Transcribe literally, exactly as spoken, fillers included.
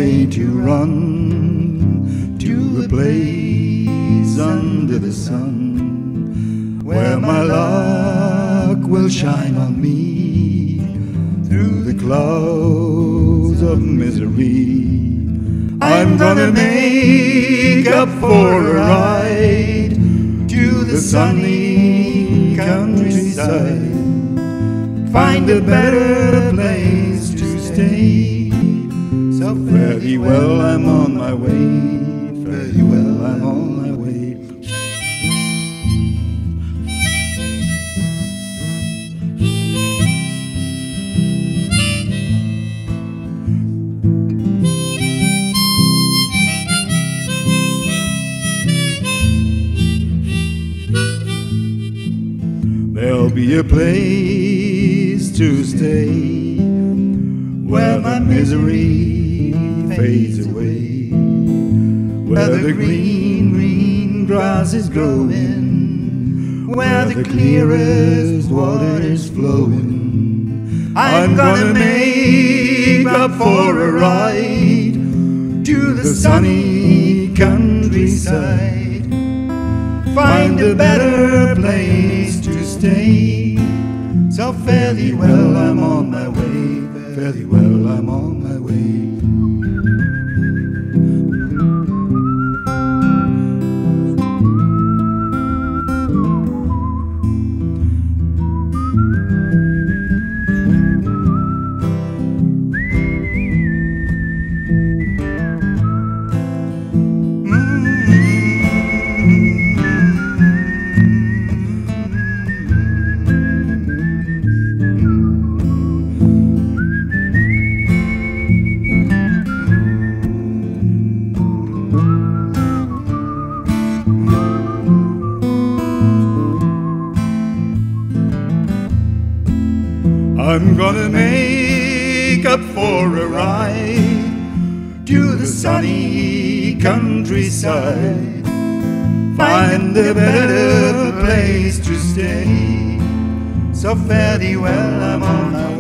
way to run to a place under the sun, where my luck will shine on me through the clouds of misery. I'm gonna make up for a ride to the sunny countryside, find a better place to stay. So fare thee well, I'm on my way, fare thee well, I'm on my way. There'll be a place to stay where my misery fades away, where the green, green grass is growing, where the clearest water is flowing. I'm gonna make up for a ride to the sunny countryside, find a better place to stay. So fare thee well, I'm on my way, fare thee well, I'm on my way. I'm gonna make up for a ride to the sunny countryside, find a better place to stay. So fare thee well, I'm on my way.